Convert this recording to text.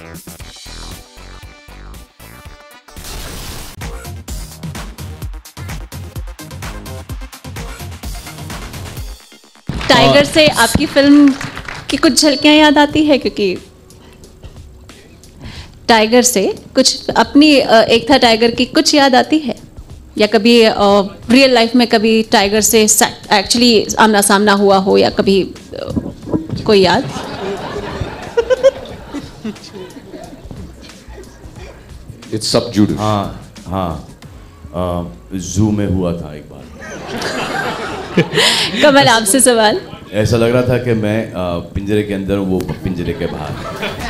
Tiger से आपकी film की कुछ झलकियां याद आती है? क्योंकि टाइगर से कुछ अपनी एक था टाइगर की कुछ याद आती है, या कभी रियल लाइफ में कभी टाइगर से एक्चुअली आमना सामना हुआ हो, या कभी कोई याद? It's subdued. हाँ, जू में हुआ था एक बार। कमल, आपसे सवाल। ऐसा लग रहा था कि मैं पिंजरे के अंदर हूँ, वो पिंजरे के बाहर।